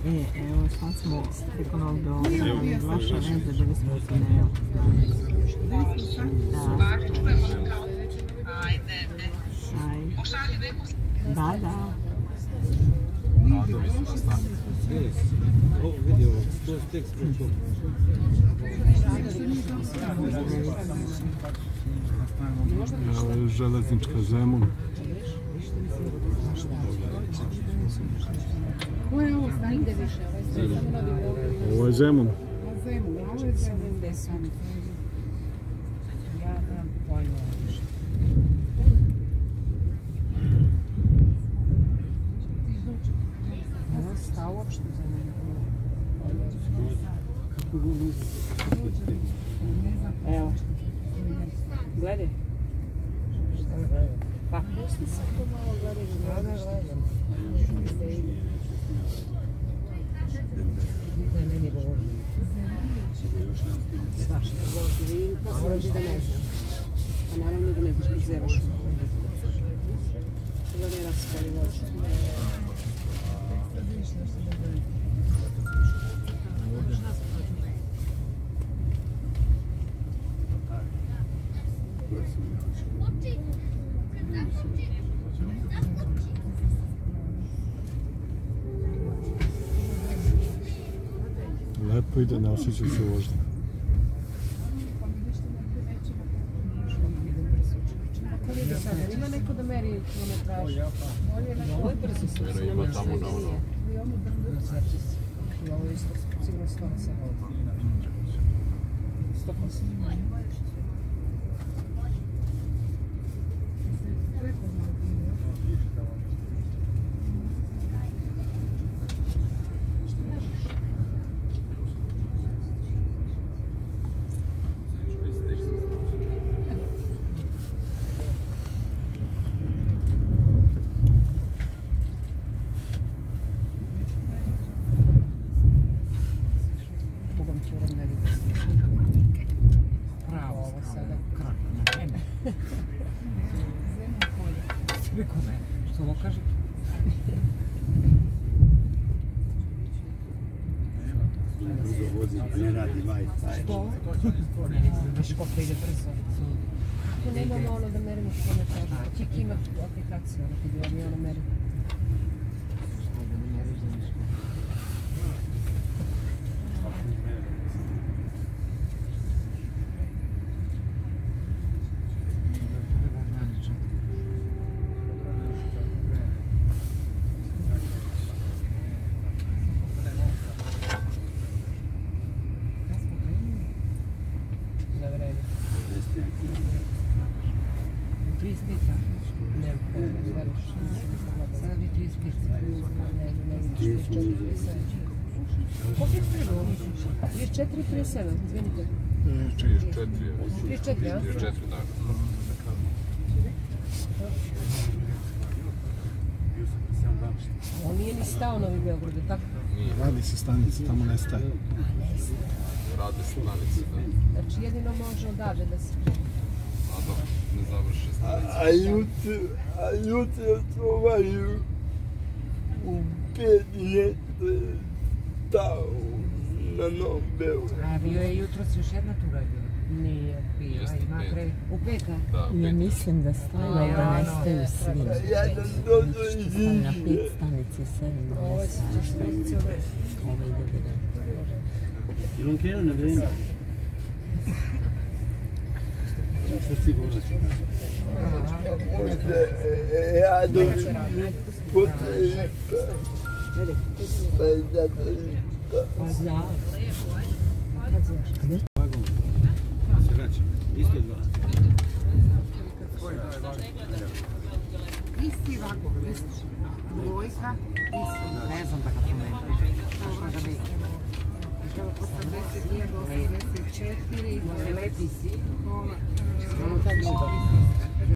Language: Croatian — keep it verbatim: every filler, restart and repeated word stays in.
E, evo, sad smo preko Novog Beograda, ali vaša veza, bili smo u tunelu. Da. Da, da. Radovi su nastavili. Ovo vidi ovo, to je tekst preko. Železnička Zemun. Ko je ovo nigde više? Ovo je Zemun. Ovo je Zemun, gde sam. Ja nemam pojma. Ovo sta uopšte za mene. Evo. Gledaj. Pa pusti se to malo gledaj. Gledaj, gledaj. Ne, meni govori. Svašta govori. Moram da ne znam. A naravno da ne biš biti zevaš. Da ne raspali voće. Lepo ide, ne osjeća se vožnja. Ima neko da meri kilometraž? Ovo je brzo se. Ima tamo na ono. Ovo je isto sigurno sto osam. sto osam. Pravo ovo sada. Kako? Ne. Sve kome? Što ovo kaže? Ne radi Wi-Fi. Što? Ne, ne znam, baš koliko ide brzo. Ako nemamo ono da merimo kilometraž, Kik ima aplikaciju, ono kad je ono meri. Što da ne meriš za nešto? trideset pet ne, veriš. Sada bi trideset pet. Ne, ne, trideset četiri, trideset sedam. Koliko je trebalo? trideset četiri, trideset sedam, izvinite. trideset četiri. trideset četiri, a? trideset četiri, da. On nije ni stao Novi Beograd, je tako? Radi se stanica, tamo ne staje. Rade se stanice, da. Znači jedino može odavde da se... A da, ne završe stanice. A jutro, a jutro trovaju u pet ljetre tao na Novom Beogradu. A bio je jutro još jedna tura bila? Nije bio, ima pre... U peta? Ja mislim da staju, ali da ne staju svi. Jedan dodo iz Staju na Inđije. pet stanice, sedam, Ovo je osam. ćeš stanice ove. Ovo ide bilo. I non credo ne vreme. Što si govorio? Ja dođem potreba. Pa je zato lipa. Pa zna. Se vraća. Isto dva. Isti vagon, isti. Dvojka, isti. Ne znam da ga pomenem. Možda ga vidim. osamdeset jedan, osamdeset četiri, lepi si. Ono tako.